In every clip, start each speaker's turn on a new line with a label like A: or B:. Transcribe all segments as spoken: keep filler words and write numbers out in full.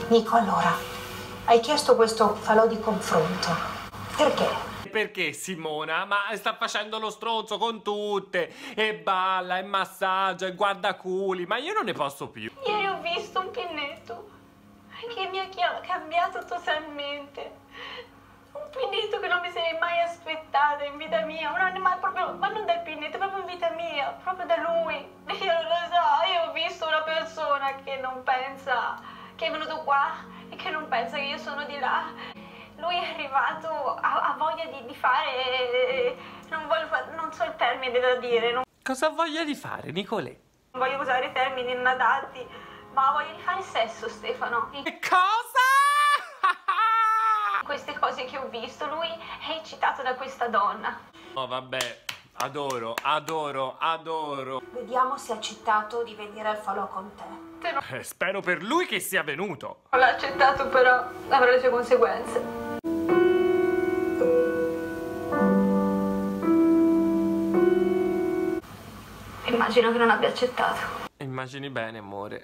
A: Nico, allora, hai chiesto questo falò di confronto. Perché?
B: Perché Simona? Ma sta facendo lo stronzo con tutte, e balla, e massaggia, e guardaculi, ma io non ne posso più.
C: Ieri ho visto un pinnetto che mi ha cambiato totalmente. Un pinnetto che non mi sarei mai aspettata in vita mia, non, ma, proprio, ma non dal pinnetto, proprio in vita mia, proprio da lui. Io non lo so, io ho visto una persona che non pensa, che è venuto qua e che non pensa che io sono di là. Lui è arrivato, ha, ha voglia di, di fare, non, voglio, non so il termine da dire. Non,
B: Cosa ha voglia di fare, Nicolè?
C: non voglio usare termini inadatti, ma ha voglia di fare sesso, Stefano.
B: Che cosa?
C: Queste cose che ho visto, lui è eccitato da questa donna.
B: Oh vabbè, adoro, adoro, adoro.
A: Vediamo se ha accettato di venire al falò con te.
C: Se
B: Eh, spero per lui che sia venuto.
C: non l'ha accettato, però avrà le sue conseguenze. Immagino che non abbia accettato.
B: Immagini bene, amore.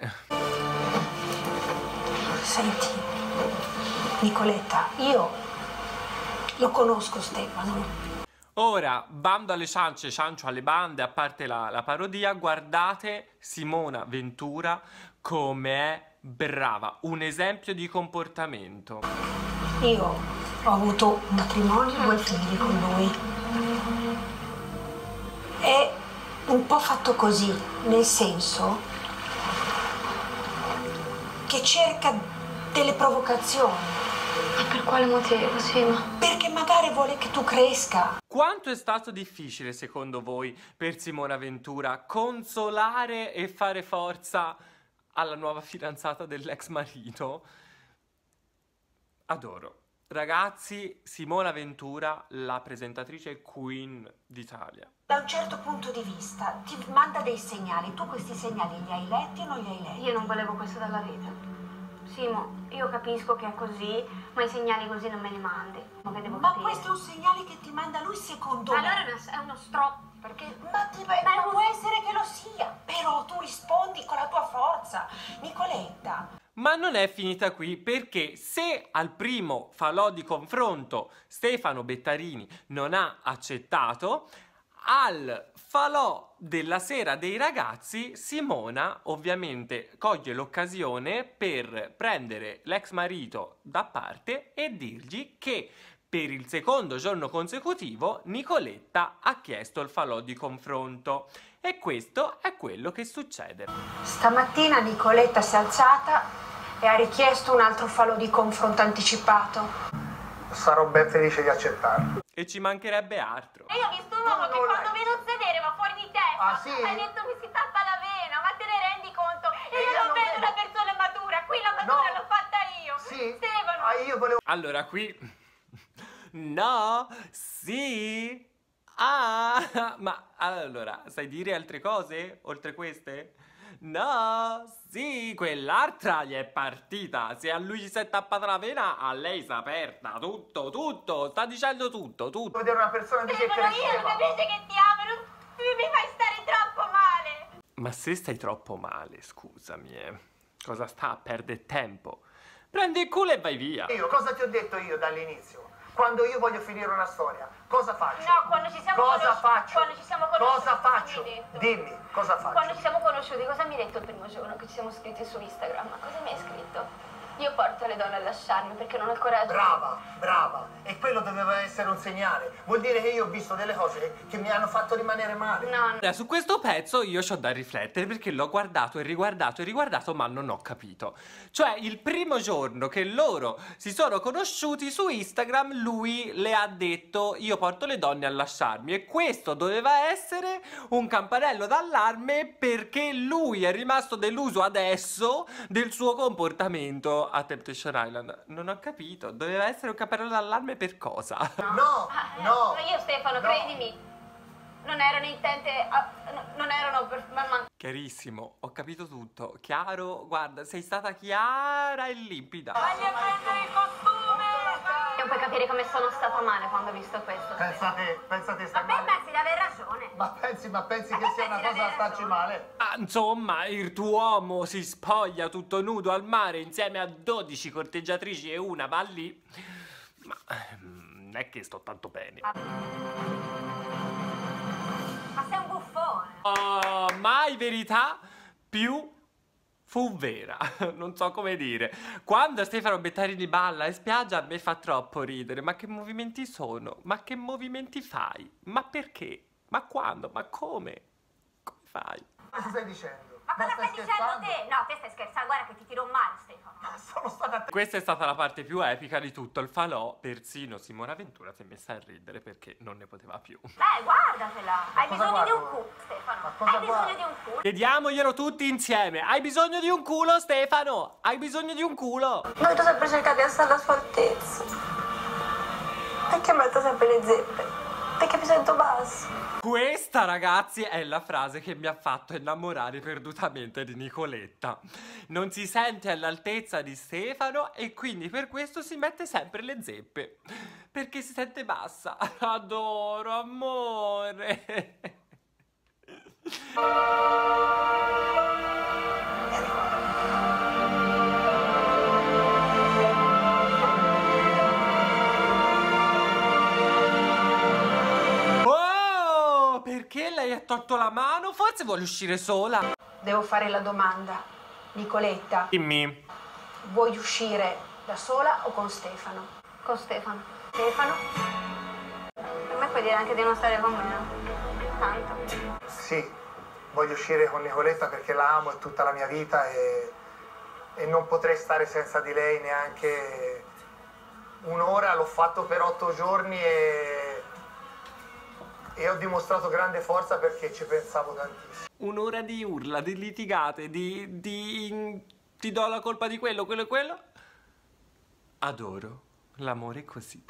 A: Senti, Nicoletta, io lo conosco Stefano.
B: Ora, bando alle ciance, ciancio alle bande, a parte la, la parodia, guardate Simona Ventura come è brava, un esempio di comportamento.
A: Io ho avuto un matrimonio e due figli con lui. È un po' fatto così, nel senso che cerca delle provocazioni.
C: Ma per quale motivo, Sima?
A: Perché magari vuole che tu cresca.
B: Quanto è stato difficile, secondo voi, per Simona Ventura consolare e fare forza alla nuova fidanzata dell'ex marito? Adoro. Ragazzi, Simona Ventura, la presentatrice Queen d'Italia.
A: Da un certo punto di vista ti manda dei segnali. Tu questi segnali li hai letti o non li hai letti?
C: Io non volevo questo dalla vita. Simo, io capisco che è così, ma i segnali così non me li mandi. Ma che devo
A: Ma
C: capire?
A: questo è un segnale che ti manda lui secondo
C: Allora
A: me.
C: è una- è uno stro... Perché...
A: Ma, ti, ma può essere che lo sia, però tu rispondi con la tua forza. Nicoletta.
B: Ma non è finita qui, perché se al primo falò di confronto Stefano Bettarini non ha accettato, al falò della sera dei ragazzi Simona ovviamente coglie l'occasione per prendere l'ex marito da parte e dirgli che per il secondo giorno consecutivo Nicoletta ha chiesto il falò di confronto. E questo è quello che succede.
A: Stamattina Nicoletta si è alzata e ha richiesto un altro falò di confronto anticipato.
D: Sarò ben felice di accettarlo.
B: E ci mancherebbe altro.
C: E io ho visto un uomo che quando vedo sedere va fuori di testa.
D: Ah, sì?
C: Hai detto mi si tappa la vena, ma te ne rendi conto? E,
D: E
C: io
D: io
C: non
D: non
C: vedo
D: vedo.
C: una persona matura, qui la matura
D: No.
C: l'ho fatta io.
D: Sì?
C: Stefano.
D: Ah, io volevo...
B: Allora qui... No, sì, ah, ma allora, sai dire altre cose oltre queste? No, sì, quell'altra gli è partita, se a lui gli si è tappata la vena, a lei si è aperta, tutto, tutto, sta dicendo tutto, tutto.
D: vedere una persona di che
C: Stefano, io non
D: cresceva.
C: capisci che ti amo, non... mi fai stare troppo male.
B: Ma se stai troppo male, scusami, eh, cosa sta a perdere tempo? Prendi il culo e vai via.
D: Io, cosa ti ho detto io dall'inizio? Quando io voglio finire una storia, cosa faccio?
C: No, quando ci siamo
D: Cosa
C: conosci-
D: faccio?
C: quando ci siamo conosciuti,
D: Cosa
C: cosa
D: faccio?
C: mi hai detto?
D: Dimmi, cosa faccio?
C: Quando ci siamo conosciuti, cosa mi hai detto il primo giorno che ci siamo scritti su Instagram? Ma cosa mi hai scritto? Io porto le donne a lasciarmi perché non ho il coraggio.
D: Brava, brava. E quello doveva essere un segnale. Vuol dire che io ho visto delle cose che mi hanno fatto rimanere male.
C: No, no.
B: Allora, su questo pezzo io c'ho da riflettere perché l'ho guardato e riguardato e riguardato ma non ho capito. Cioè il primo giorno che loro si sono conosciuti su Instagram lui le ha detto io porto le donne a lasciarmi e questo doveva essere un campanello d'allarme perché lui è rimasto deluso adesso del suo comportamento a Temptation Island. Non ho capito, doveva essere un campanello d'allarme per cosa?
D: No,
C: Ah, eh,
D: no.
C: Io Stefano,
D: no.
C: credimi, non erano intente, a- no- non erano per... Ma, ma-
B: Chiarissimo, ho capito tutto. Chiaro, guarda, sei stata chiara e limpida.
C: Voglio prendere il costume! Non puoi capire come sono stata male quando ho visto questo.
D: Pensate, pensate,
C: Ma
D: stai
C: te
D: male.
C: pensi di aver ragione?
D: Ma pensi, ma pensi
C: Ma
D: che
C: te
D: sia una
C: pensi di
D: cosa da
C: aver
D: starci
C: ragione?
D: male?
B: Ah, insomma, il tuo uomo si spoglia tutto nudo al mare insieme a dodici corteggiatrici e una va lì. Ma ehm, non è che sto tanto bene.
C: Ma sei un buffone.
B: Oh, mai verità più fu vera. Non so come dire. Quando Stefano Bettarini balla in spiaggia a me fa troppo ridere. Ma che movimenti sono? Ma che movimenti fai? Ma perché? Ma quando? Ma come? Come fai?
D: Cosa stai dicendo?
C: Ma cosa stai dicendo
D: scherzando?
C: te? No, te stai scherzando, guarda che ti tiro un male, Stefano.
D: Ma sono stata a te.
B: Questa è stata la parte più epica di tutto il falò. Persino Simona Ventura si è messa a ridere perché non ne poteva più.
C: Beh, guardatela. Hai
D: cosa
C: bisogno di un
D: guardo?
C: culo, Stefano.
D: Ma cosa
C: Hai bisogno
D: guardo?
C: di un culo.
B: Chiediamoglielo tutti insieme. Hai bisogno di un culo, Stefano? Hai bisogno di un culo?
A: Noi ho sempre cercato di essere alla sua altezza. Perché metto sempre le zeppe? Perché mi sento bassa.
B: Questa, ragazzi, è la frase che mi ha fatto innamorare perdutamente di Nicoletta. Non si sente all'altezza di Stefano e quindi per questo si mette sempre le zeppe. Perché si sente bassa. Adoro, amore. Oh, perché lei ha tolto la mano? Forse vuole uscire sola.
A: Devo fare la domanda. Nicoletta,
B: Dimmi.
A: vuoi uscire da sola o con Stefano?
C: Con Stefano. Stefano? Per me puoi dire anche di non stare con me, no? Tanto.
D: Sì, voglio uscire con Nicoletta perché la amo, è tutta la mia vita e, e non potrei stare senza di lei neanche un'ora. L'ho fatto per otto giorni e, e ho dimostrato grande forza perché ci pensavo tantissimo.
B: Un'ora di urla, di litigate, di, di... ti do la colpa di quello, quello e quello. Adoro. L'amore è così.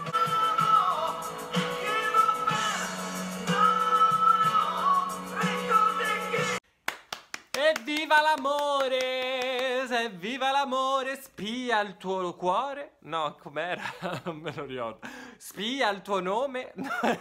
B: Evviva l'amore! Evviva l'amore! Spia il tuo cuore. No, com'era? Non me lo ricordo. Spia il tuo nome.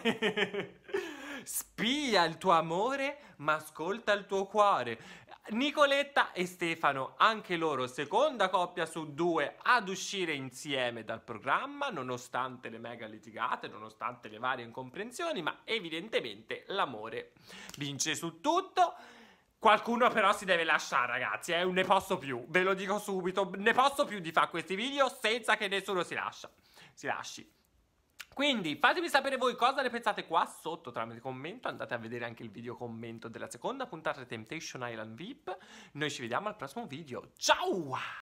B: Spia il tuo amore, ma ascolta il tuo cuore. Nicoletta e Stefano, anche loro seconda coppia su due ad uscire insieme dal programma, nonostante le mega litigate, nonostante le varie incomprensioni, ma evidentemente l'amore vince su tutto. Qualcuno però si deve lasciare, ragazzi, eh? Ne posso più, ve lo dico subito, ne posso più di fare questi video senza che nessuno si lascia, si lasci. Quindi fatemi sapere voi cosa ne pensate qua sotto tramite commento. Andate a vedere anche il video commento della seconda puntata di Temptation Island V I P. Noi ci vediamo al prossimo video. Ciao!